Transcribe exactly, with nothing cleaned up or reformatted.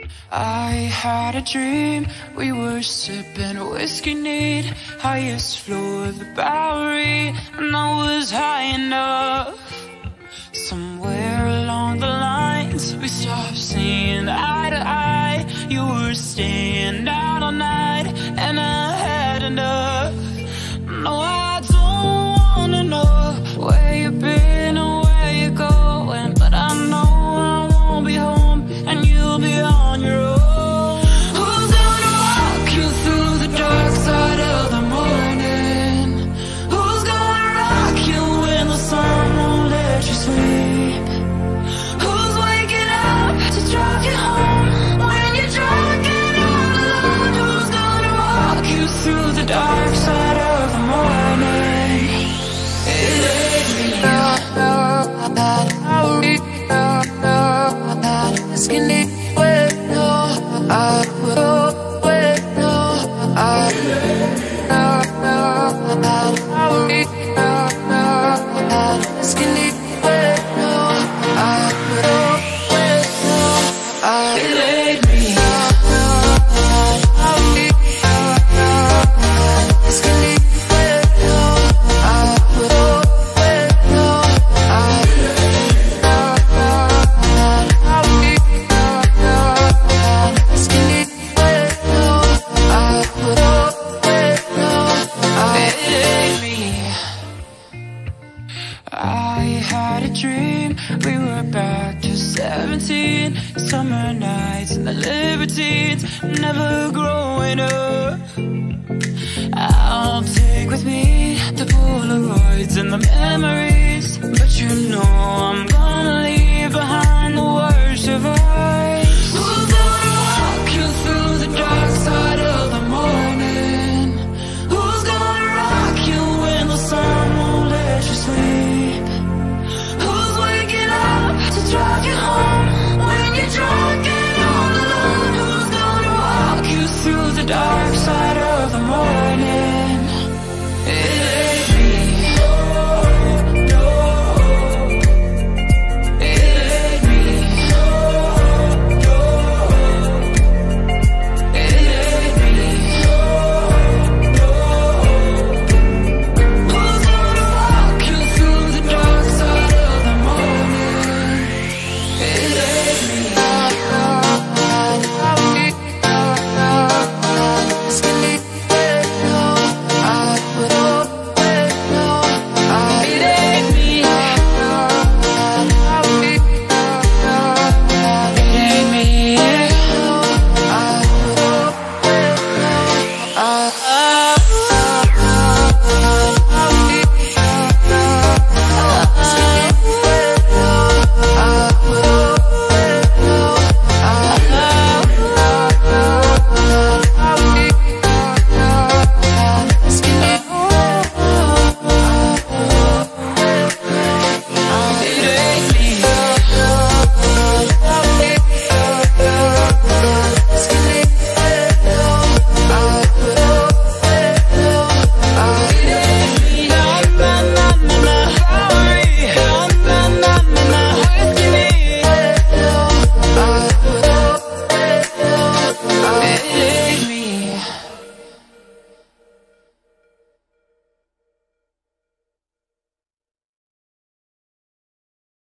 I had a dream, we were sipping whiskey neat, highest floor of the Bowery, and I was high enough. Somewhere along the lines, we stopped seeing eye to eye. You were staying out all night, and I had enough. No, I don't wanna know where you've been or where you're going, but I know I won't be home, and you'll be on your own. Who's gonna walk you through the dark side of the morning? Who's gonna rock you when the sun won't let you sleep? Who's waking up to drive you home when you're drunk and all alone? Who's gonna walk you through the dark side of the morning? It ain't me. Skinny way, no, I will wait, no, I no, no, I will be, no, no, skinny way, no, I will wait, no, I delayed me, no, I will be, no, skinny way, no, I will wait, no, I no, no, I will be. I had a dream, we were back to seventeen, summer nights and the libertines, never growing up. I'll take with me the Polaroids and the memories, but you know I'm gone.